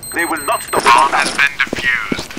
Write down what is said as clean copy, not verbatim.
They will not stop. Bomb has been defused.